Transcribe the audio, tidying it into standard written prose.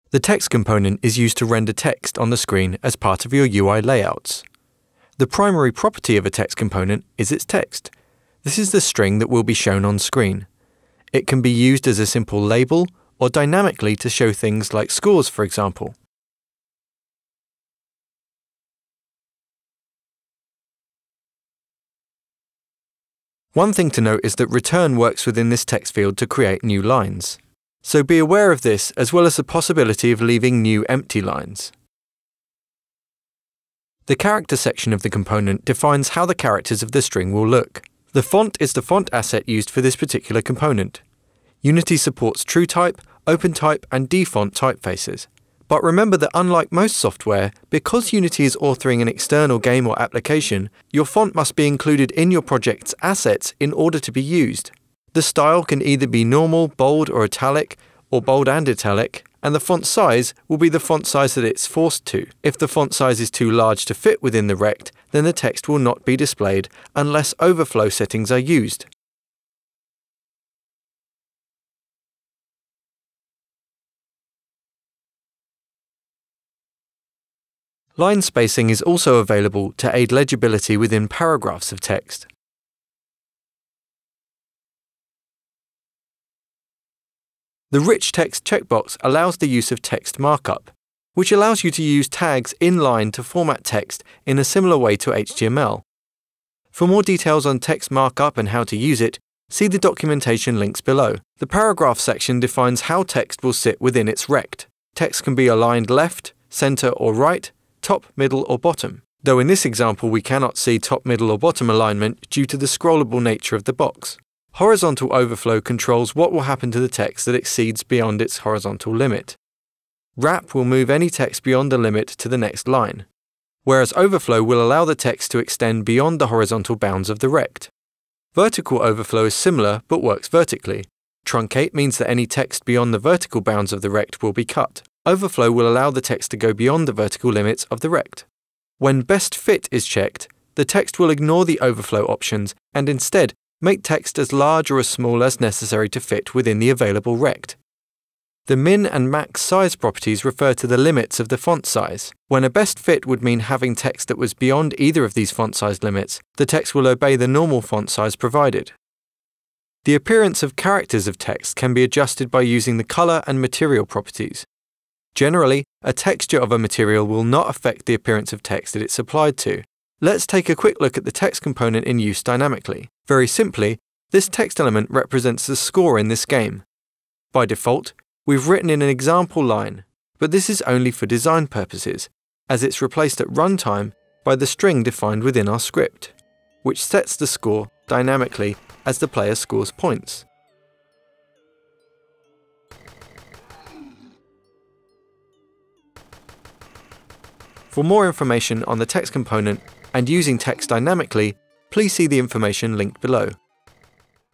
The text component is used to render text on the screen as part of your UI layouts. The primary property of a text component is its text. This is the string that will be shown on screen. It can be used as a simple label or dynamically to show things like scores, for example. One thing to note is that return works within this text field to create new lines. So be aware of this, as well as the possibility of leaving new empty lines. The character section of the component defines how the characters of the string will look. The font is the font asset used for this particular component. Unity supports TrueType, OpenType, and DFont typefaces. But remember that unlike most software, because Unity is authoring an external game or application, your font must be included in your project's assets in order to be used. The style can either be normal, bold, or italic, or bold and italic, and the font size will be the font size that it's forced to. If the font size is too large to fit within the rect, then the text will not be displayed unless overflow settings are used. Line spacing is also available to aid legibility within paragraphs of text. The Rich Text checkbox allows the use of text markup, which allows you to use tags in-line to format text in a similar way to HTML. For more details on text markup and how to use it, see the documentation links below. The paragraph section defines how text will sit within its rect. Text can be aligned left, center, or right, top, middle, or bottom, though in this example we cannot see top, middle, or bottom alignment due to the scrollable nature of the box. Horizontal overflow controls what will happen to the text that exceeds beyond its horizontal limit. Wrap will move any text beyond the limit to the next line, whereas overflow will allow the text to extend beyond the horizontal bounds of the rect. Vertical overflow is similar but works vertically. Truncate means that any text beyond the vertical bounds of the rect will be cut. Overflow will allow the text to go beyond the vertical limits of the rect. When Best Fit is checked, the text will ignore the overflow options and instead make text as large or as small as necessary to fit within the available rect. The min and max size properties refer to the limits of the font size. When a best fit would mean having text that was beyond either of these font size limits, the text will obey the normal font size provided. The appearance of characters of text can be adjusted by using the color and material properties. Generally, a texture of a material will not affect the appearance of text that it's applied to. Let's take a quick look at the text component in use dynamically. Very simply, this text element represents the score in this game. By default, we've written in an example line, but this is only for design purposes, as it's replaced at runtime by the string defined within our script, which sets the score dynamically as the player scores points. For more information on the text component and using text dynamically, please see the information linked below.